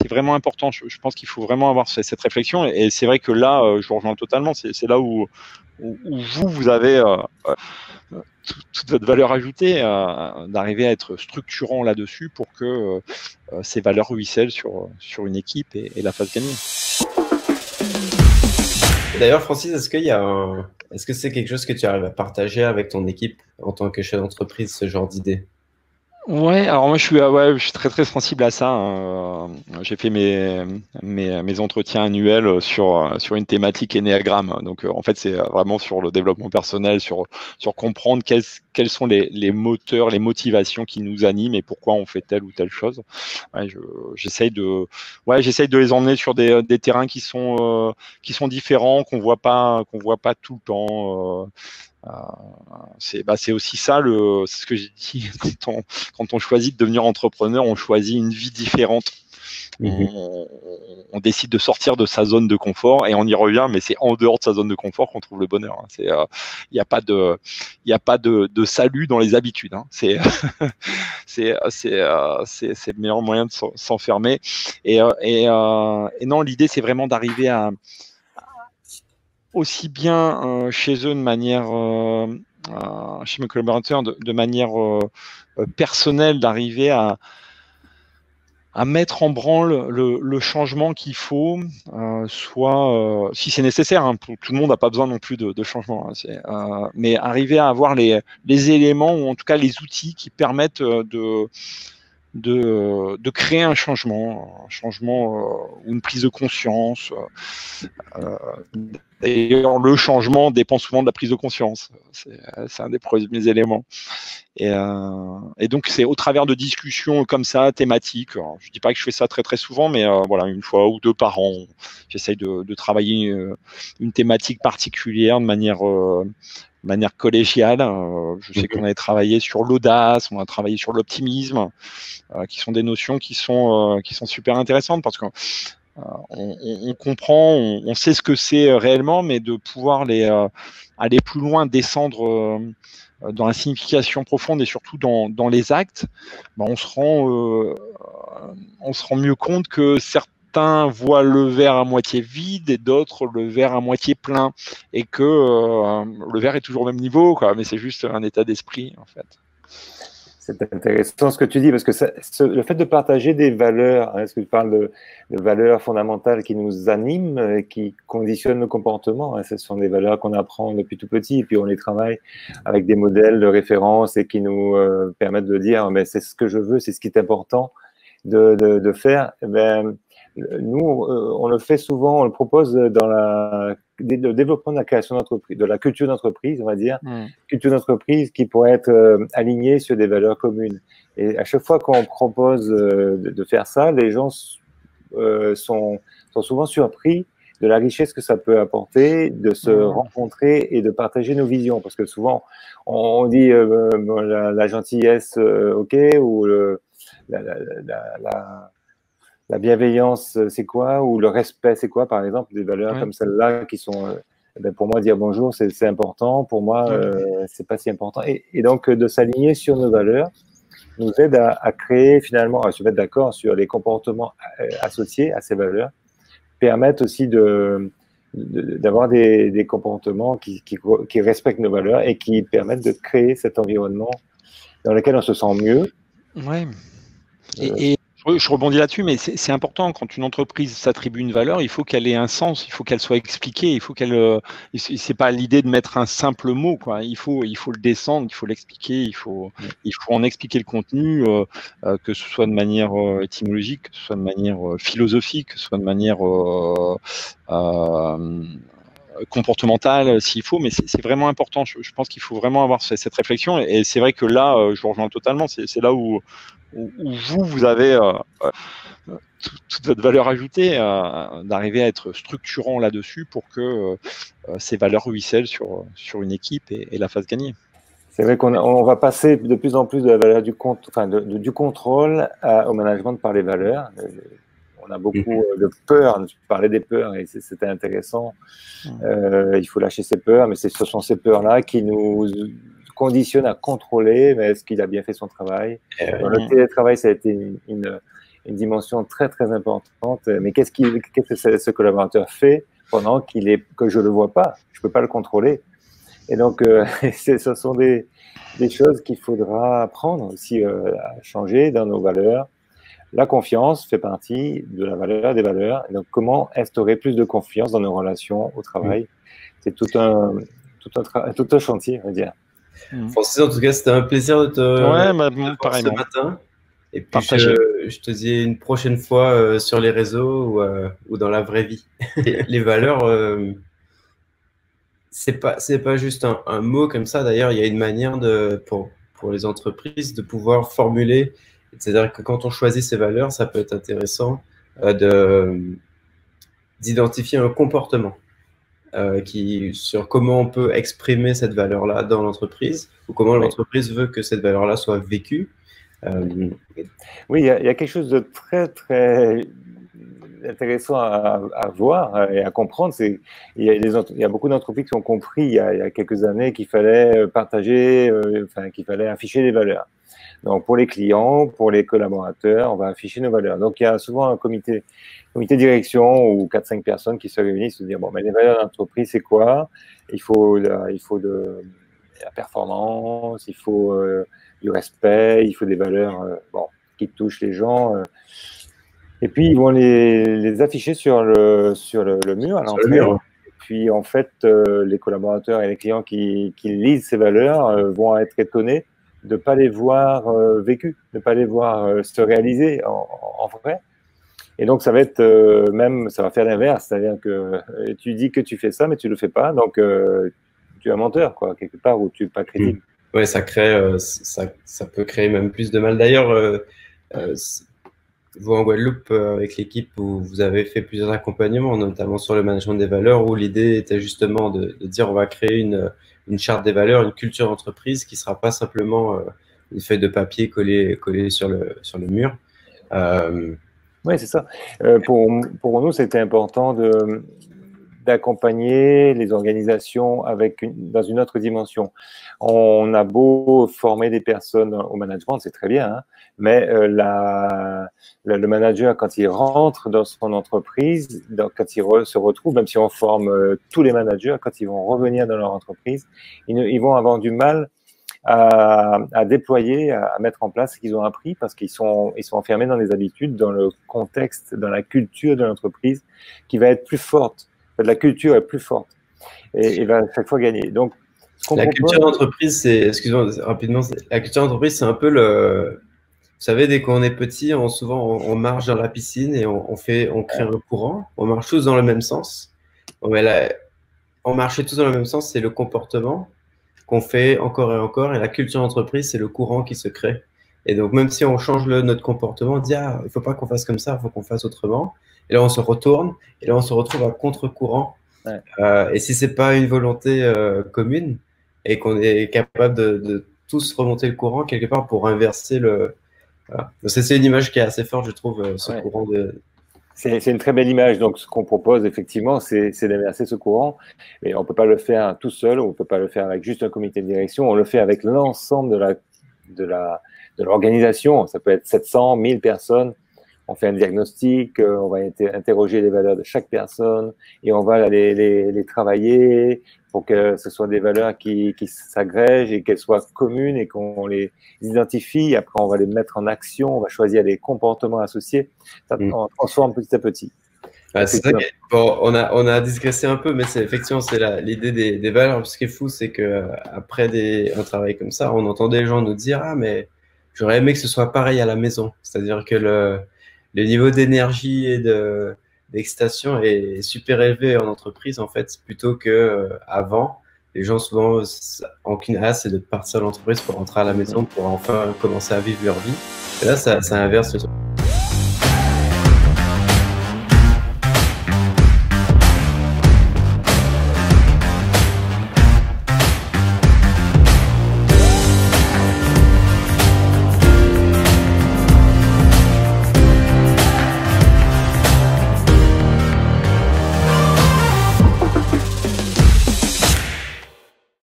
c'est vraiment important. Je pense qu'il faut vraiment avoir cette réflexion. Et c'est vrai que là, je vous rejoins totalement. C'est là où vous avez toute votre valeur ajoutée, d'arriver à être structurant là-dessus pour que ces valeurs ruissellent sur une équipe et la fassent gagner. D'ailleurs, Francis, est-ce que c'est quelque chose que tu arrives à partager avec ton équipe en tant que chef d'entreprise, ce genre d'idée? Ouais, alors moi je suis très très sensible à ça, hein. J'ai fait mes entretiens annuels sur une thématique énéagramme. Donc en fait c'est vraiment sur le développement personnel, sur comprendre quels sont les moteurs, les motivations qui nous animent et pourquoi on fait telle ou telle chose. Ouais, j'essaye de les emmener sur des terrains qui sont différents, qu'on voit pas tout le temps. C'est aussi ça, c'est ce que j'ai dit, quand on choisit de devenir entrepreneur, on choisit une vie différente. On décide de sortir de sa zone de confort et on y revient, mais c'est en dehors de sa zone de confort qu'on trouve le bonheur, hein. Il n'y a pas de salut dans les habitudes, hein. C'est le meilleur moyen de s'enfermer. Et non, l'idée c'est vraiment d'arriver à aussi bien chez eux de manière, chez mes collaborateurs, de manière personnelle, d'arriver à mettre en branle le changement qu'il faut, soit, si c'est nécessaire, hein, tout le monde n'a pas besoin non plus de changement, hein, mais arriver à avoir les éléments ou en tout cas les outils qui permettent de créer un changement ou une prise de conscience. D'ailleurs, le changement dépend souvent de la prise de conscience. C'est un des premiers éléments. Et donc, c'est au travers de discussions comme ça, thématiques. Alors, je ne dis pas que je fais ça très très souvent, mais voilà, une fois ou deux par an, j'essaye de travailler une thématique particulière de manière collégiale. Je sais qu'on avait travaillé sur l'audace, on a travaillé sur l'optimisme, qui sont des notions qui sont super intéressantes parce que on comprend, on sait ce que c'est réellement, mais de pouvoir aller plus loin, descendre dans la signification profonde et surtout dans les actes, ben on se rend mieux compte que certains voient le verre à moitié vide et d'autres le verre à moitié plein, et que le verre est toujours au même niveau, quoi, mais c'est juste un état d'esprit en fait. C'est intéressant ce que tu dis, parce que le fait de partager des valeurs, hein, est-ce que tu parles de valeurs fondamentales qui nous animent, qui conditionnent nos comportements, hein, ce sont des valeurs qu'on apprend depuis tout petit, et puis on les travaille avec des modèles de référence et qui nous permettent de dire, mais c'est ce que je veux, c'est ce qui est important de faire. Eh ben, nous, on le fait souvent, on le propose dans le développement de la création d'entreprise, de la culture d'entreprise, on va dire, culture d'entreprise qui pourrait être alignée sur des valeurs communes. Et à chaque fois qu'on propose de faire ça, les gens sont souvent surpris de la richesse que ça peut apporter, de se rencontrer et de partager nos visions. Parce que souvent, on dit la gentillesse, ok, ou la bienveillance, c'est quoi? Ou le respect, c'est quoi, par exemple? Des valeurs comme celle-là qui sont, pour moi, dire bonjour, c'est important. Pour moi, c'est pas si important. Et donc, de s'aligner sur nos valeurs nous aide à créer, finalement, à se mettre d'accord sur les comportements associés à ces valeurs, permettent aussi d'avoir des comportements qui respectent nos valeurs et qui permettent de créer cet environnement dans lequel on se sent mieux. Ouais. Et je rebondis là-dessus, mais c'est important quand une entreprise s'attribue une valeur, il faut qu'elle ait un sens, il faut qu'elle soit expliquée, il faut qu'elle. C'est pas l'idée de mettre un simple mot, quoi. Il faut le descendre, il faut l'expliquer, il faut en expliquer le contenu, que ce soit de manière étymologique, que ce soit de manière philosophique, que ce soit de manière comportementale s'il faut, mais c'est vraiment important. Je pense qu'il faut vraiment avoir cette réflexion, et c'est vrai que là, je vous rejoins totalement. C'est là où vous avez toute votre valeur ajoutée, d'arriver à être structurant là-dessus pour que ces valeurs ruissellent sur une équipe et la fassent gagner. C'est vrai qu'on va passer de plus en plus de la valeur du contrôle au management par les valeurs. On a beaucoup de peurs. Tu parlais des peurs et c'était intéressant. Il faut lâcher ses peurs, mais ce sont ces peurs-là qui nous conditionnent à contrôler. Mais est-ce qu'il a bien fait son travail? Dans le télétravail, ça a été une dimension très très importante. Mais qu'est-ce que ce collaborateur fait pendant que je le vois pas, je peux pas le contrôler. Et donc, ce sont des choses qu'il faudra apprendre aussi à changer dans nos valeurs. La confiance fait partie de la valeur des valeurs. Et donc, comment instaurer plus de confiance dans nos relations au travail? C'est tout un chantier, on va dire. Francis, en tout cas, c'était un plaisir de te voir ce matin. Et puis, je te dis une prochaine fois sur les réseaux ou dans la vraie vie. Les valeurs, c'est pas juste un mot comme ça. D'ailleurs, il y a une manière pour les entreprises de pouvoir formuler. C'est-à-dire que quand on choisit ces valeurs, ça peut être intéressant d'identifier un comportement sur comment on peut exprimer cette valeur-là dans l'entreprise ou comment l'entreprise veut que cette valeur-là soit vécue. Oui, il y a quelque chose de très, très intéressant à voir et à comprendre. Il y a beaucoup d'entreprises qui ont compris il y a quelques années qu'il fallait partager, qu'il fallait afficher les valeurs. Donc, pour les clients, pour les collaborateurs, on va afficher nos valeurs. Donc, il y a souvent un comité de direction ou 4-5 personnes qui se réunissent et se disent, bon, mais les valeurs d'entreprise, c'est quoi? Il faut de la performance, il faut du respect, il faut des valeurs qui touchent les gens. Et puis, ils vont les afficher sur le mur à l'entrée. Et puis, en fait, les collaborateurs et les clients qui lisent ces valeurs vont être étonnés de ne pas les voir vécues, de ne pas les voir se réaliser en vrai. Et donc, ça va être ça va faire l'inverse. C'est-à-dire que tu dis que tu fais ça, mais tu ne le fais pas. Donc, tu es un menteur, quoi, quelque part, ou tu n'es pas crédible. Oui, ça peut créer même plus de mal. D'ailleurs, vous, en Guadeloupe, avec l'équipe, vous avez fait plusieurs accompagnements, notamment sur le management des valeurs, où l'idée était justement de dire on va créer une charte des valeurs, une culture d'entreprise qui ne sera pas simplement une feuille de papier collée sur le mur. Oui, c'est ça. Pour nous, c'était important d'accompagner les organisations dans une autre dimension. On a beau former des personnes au management, c'est très bien, hein, mais le manager, quand il rentre dans son entreprise, quand il se retrouve, même si on forme tous les managers, quand ils vont revenir dans leur entreprise, ils vont avoir du mal à déployer, à mettre en place ce qu'ils ont appris parce qu'ils sont enfermés dans les habitudes, dans le contexte, dans la culture de l'entreprise qui va être plus forte. La culture est plus forte et va à chaque fois gagner. Donc, la culture d'entreprise, excuse-moi rapidement, la culture d'entreprise, c'est un peu vous savez, dès qu'on est petit, on marche dans la piscine et on crée un courant, on marche tous dans le même sens. On marchait tous dans le même sens, c'est le comportement qu'on fait encore et encore, et la culture d'entreprise, c'est le courant qui se crée. Et donc, même si on change notre comportement, on dit, il ne faut pas qu'on fasse comme ça, il faut qu'on fasse autrement. Et là, on se retourne, et là, on se retrouve à contre-courant. Ouais. Et si ce n'est pas une volonté commune, et qu'on est capable de tous remonter le courant, quelque part, pour inverser le... Voilà. C'est une image qui est assez forte, je trouve, ce courant de... C'est une très belle image. Donc, ce qu'on propose, effectivement, c'est d'inverser ce courant. Mais on ne peut pas le faire tout seul, on ne peut pas le faire avec juste un comité de direction. On le fait avec l'ensemble de l'organisation. Ça peut être 700, 1000 personnes. On fait un diagnostic, on va interroger les valeurs de chaque personne et on va les travailler pour que ce soit des valeurs qui s'agrègent et qu'elles soient communes et qu'on les identifie. Après, on va les mettre en action, on va choisir les comportements associés. Ça transforme petit à petit. C'est ça on a digressé un peu, mais effectivement, c'est l'idée des valeurs. Ce qui est fou, c'est qu'après un travail comme ça, on entendait les gens nous dire « Ah, mais j'aurais aimé que ce soit pareil à la maison. » C'est-à-dire que le niveau d'énergie et d'excitation est super élevé en entreprise, en fait, plutôt qu'avant. Les gens, souvent, ont qu'une hâte, c'est de partir de l'entreprise pour rentrer à la maison, pour enfin commencer à vivre leur vie. Et là, ça inverse.